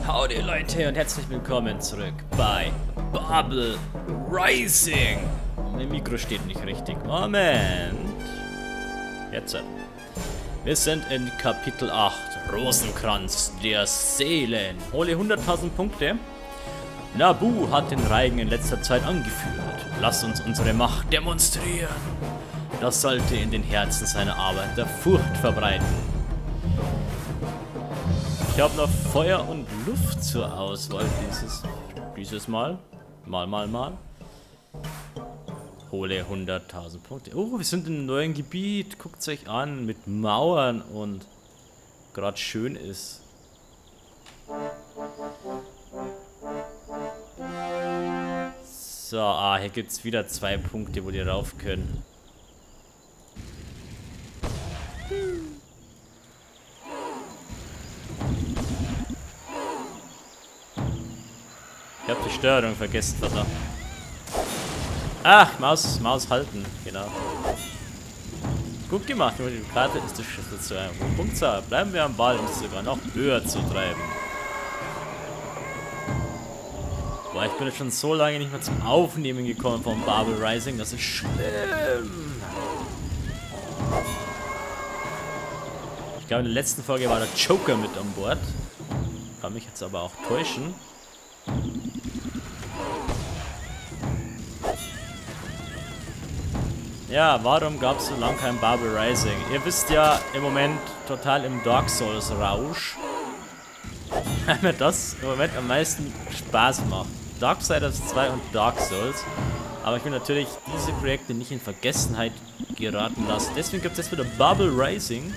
Howdy Leute und herzlich willkommen zurück bei Bubble Rising. Mein Mikro steht nicht richtig. Moment. Jetzt. Wir sind in Kapitel 8. Rosenkranz der Seelen. Hole 100.000 Punkte. Nabu hat den Reigen in letzter Zeit angeführt. Lass uns unsere Macht demonstrieren. Das sollte in den Herzen seiner Arbeiter Furcht verbreiten. Ich habe noch Feuer und Luft zur Auswahl dieses Mal. Mal. Hole 100.000 Punkte. Oh, wir sind in einem neuen Gebiet. Guckt es euch an. Mit Mauern und gerade schön ist. So, hier gibt es wieder 2 Punkte, wo die rauf können. Ich habe die Steuerung vergessen, verdammt. Ach, Maus halten, genau. Gut gemacht, über die Karte ist die Schlüssel zu einem Punktzahl. Bleiben wir am Ball, um es sogar noch höher zu treiben. Boah, ich bin jetzt schon so lange nicht mehr zum Aufnehmen gekommen vom Bubble Rising, das ist schlimm. Ich glaube, in der letzten Folge war der Joker mit an Bord. Kann mich jetzt aber auch täuschen. Ja, warum gab es so lange kein Bubble Rising? Ihr wisst ja, im Moment total im Dark Souls Rausch. Weil mir das im Moment am meisten Spaß macht. Darksiders 2 und Dark Souls. Aber ich will natürlich diese Projekte nicht in Vergessenheit geraten lassen. Deswegen gibt es jetzt wieder Bubble Rising.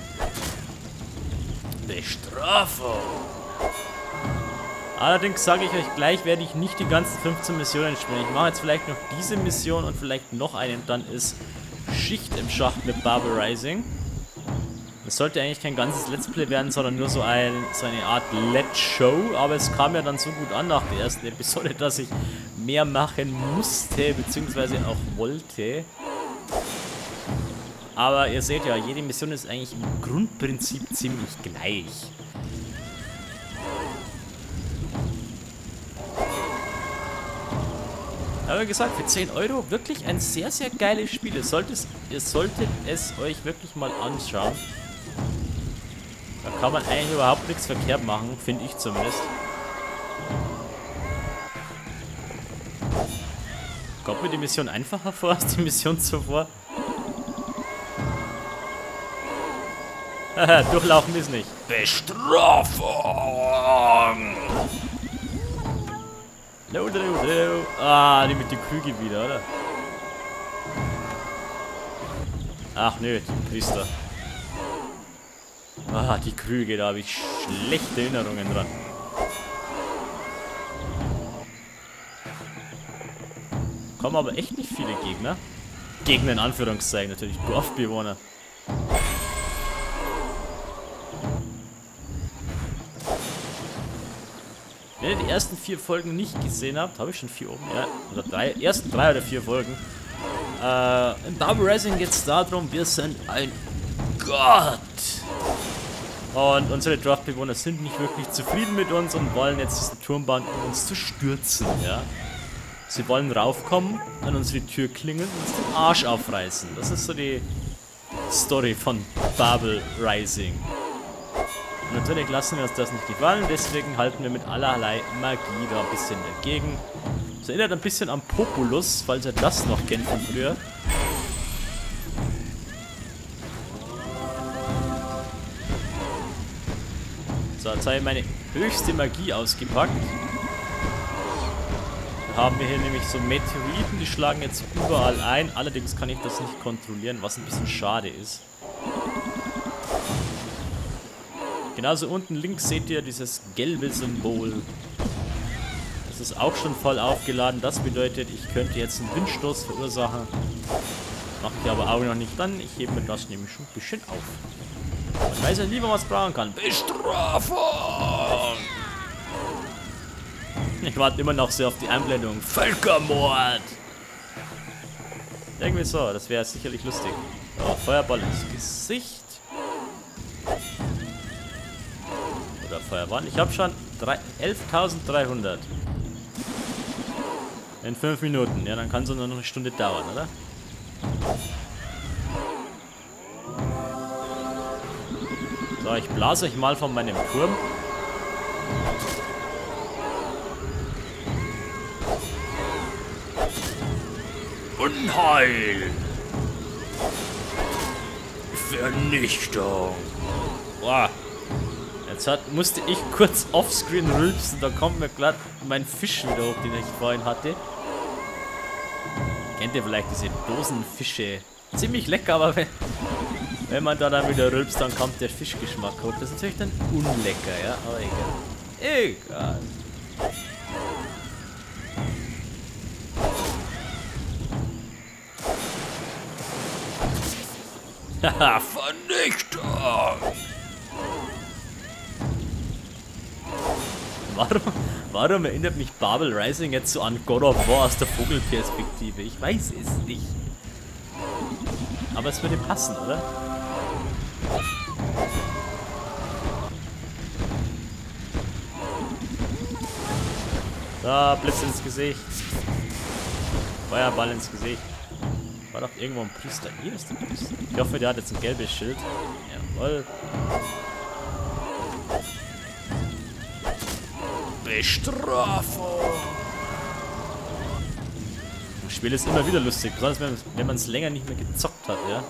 Bestrafung. Allerdings sage ich euch gleich, werde ich nicht die ganzen 15 Missionen spielen. Ich mache jetzt vielleicht noch diese Mission und vielleicht noch eine und dann ist Schicht im Schacht mit Bubble Rising. Es sollte eigentlich kein ganzes Let's Play werden, sondern nur so eine Art Let's Show. Aber es kam ja dann so gut an nach der ersten Episode, dass ich mehr machen musste, beziehungsweise auch wollte. Aber ihr seht ja, jede Mission ist eigentlich im Grundprinzip ziemlich gleich. Aber wie gesagt, für 10 Euro wirklich ein sehr, sehr geiles Spiel. Ihr solltet es euch wirklich mal anschauen. Da kann man eigentlich überhaupt nichts verkehrt machen, finde ich zumindest. Kommt mir die Mission einfacher vor als die Mission zuvor? Haha, durchlaufen ist nicht. Bestrafung! No. Ah, die mit den Krüge wieder, oder? Ach nö, die Priester. Ah, die Krüge, da habe ich schlechte Erinnerungen dran. Kommen aber echt nicht viele Gegner. Gegner in Anführungszeichen, natürlich Dorfbewohner. Wenn ihr die ersten 4 Folgen nicht gesehen habt, habe ich schon 4 oben, ja, oder 3, ersten 3 oder 4 Folgen. In Bubble Rising geht es darum, wir sind ein Gott. Und unsere Dorfbewohner sind nicht wirklich zufrieden mit uns und wollen jetzt diesen Turm bauen, um uns zu stürzen, ja. Sie wollen raufkommen, an unsere Tür klingeln und uns den Arsch aufreißen. Das ist so die Story von Bubble Rising. Und natürlich lassen wir uns das nicht gefallen, deswegen halten wir mit allerlei Magie da ein bisschen dagegen. Das erinnert ein bisschen an Populus, falls ihr das noch kennt von früher. So, jetzt habe ich meine höchste Magie ausgepackt. Da haben wir hier nämlich so Meteoriten, die schlagen jetzt überall ein. Allerdings kann ich das nicht kontrollieren, was ein bisschen schade ist. Genauso unten links seht ihr dieses gelbe Symbol. Das ist auch schon voll aufgeladen. Das bedeutet, ich könnte jetzt einen Windstoß verursachen. Mache ich aber auch noch nicht dann. Ich hebe mir das nämlich schon ein bisschen auf. Man weiß ja nie, wo man es brauchen kann. Bestrafung! Ich warte immer noch sehr auf die Einblendung. Völkermord! Irgendwie so, das wäre sicherlich lustig. So, Feuerball ins Gesicht. Feuerbahn. Ich habe schon 11.300. In 5 Minuten. Ja, dann kann es nur noch eine Stunde dauern, oder? So, ich blase euch mal von meinem Turm. Unheil! Vernichtung! Boah. Jetzt musste ich kurz offscreen rülpsen, da kommt mir glatt mein Fisch wieder hoch, den ich vorhin hatte. Kennt ihr vielleicht diese Dosenfische? Ziemlich lecker, aber wenn man da dann wieder rülpst, dann kommt der Fischgeschmack hoch. Das ist natürlich dann unlecker, ja, aber egal. Egal. Haha, Vernichtung! Warum erinnert mich Babel Rising jetzt so an God of War aus der Vogelperspektive? Ich weiß es nicht. Aber es würde passen, oder? Da, Blitz ins Gesicht. Feuerball ins Gesicht. War doch irgendwo ein Priester. Hier ist der Priester. Ich hoffe, der hat jetzt ein gelbes Schild. Jawohl. Bestrafung! Das Spiel ist immer wieder lustig, besonders wenn man es länger nicht mehr gezockt hat, ja.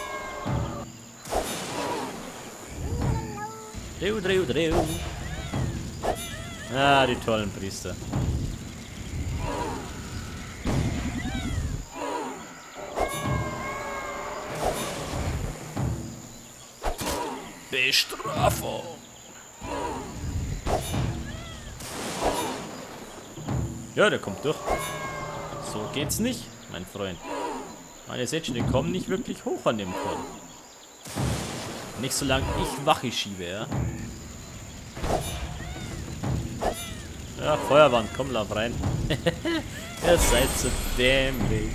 Dreh. Ah, die tollen Priester. Bestrafung! Ja, der kommt durch. So geht's nicht, mein Freund. Ihr seht schon, die kommen nicht wirklich hoch an dem Turm. Nicht solange ich Wache schiebe, ja. Ja, Feuerwand, komm, lauf rein. Ihr seid so dämlich.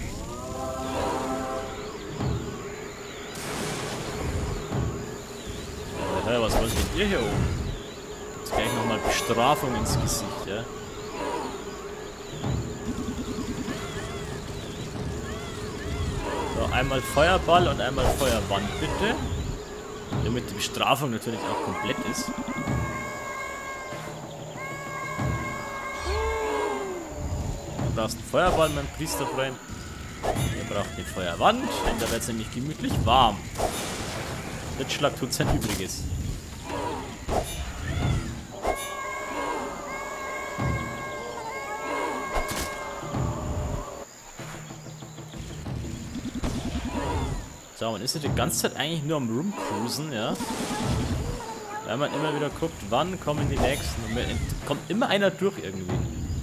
Ja, was wollt ihr hier oben? Jetzt gleich nochmal Bestrafung ins Gesicht, ja. So, einmal Feuerball und einmal Feuerwand, bitte. Damit die Bestrafung natürlich auch komplett ist. Du brauchst einen Feuerball, mein Priesterfreund. Ihr braucht eine Feuerwand, denn da wird es nämlich gemütlich warm. Blitzschlag tut sein Übriges. So, man ist ja die ganze Zeit eigentlich nur am Rumcruisen, ja. Weil man immer wieder guckt, wann kommen die nächsten. Und kommt immer einer durch irgendwie.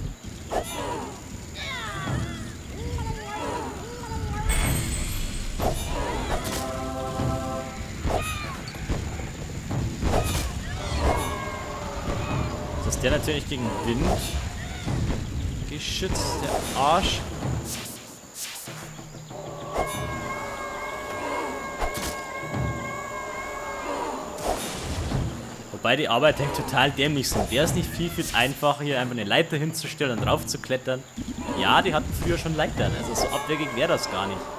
Das ist der natürlich gegen Wind geschützt, der Arsch. Wobei die Arbeiter total dämlich sind. Wäre es nicht viel einfacher, hier einfach eine Leiter hinzustellen und drauf zu klettern? Ja, die hatten früher schon Leitern, also so abwegig wäre das gar nicht.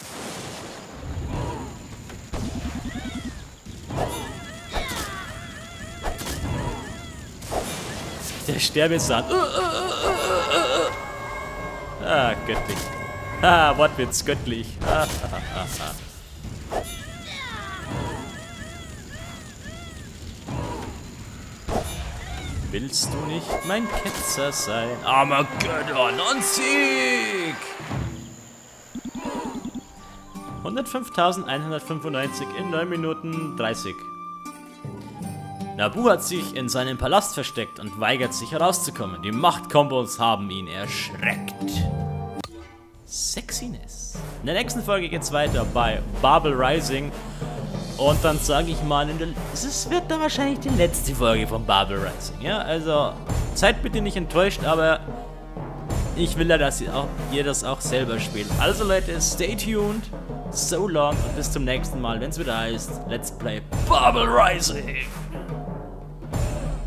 Der Sterbesand. Ah, göttlich. Ah, Wortwitz, göttlich. Willst du nicht mein Ketzer sein? Armageddon und Sieg! 105.195 in 9 Minuten 30. Nabu hat sich in seinem Palast versteckt und weigert sich herauszukommen. Die Machtkombos haben ihn erschreckt. Sexiness. In der nächsten Folge geht's weiter bei Babel Rising. Und dann sage ich mal, es wird dann wahrscheinlich die letzte Folge von Babel Rising. Ja, also seid bitte nicht enttäuscht, aber ich will ja, dass ihr das auch selber spielt. Also Leute, stay tuned, so long und bis zum nächsten Mal, wenn es wieder heißt, Let's Play Babel Rising.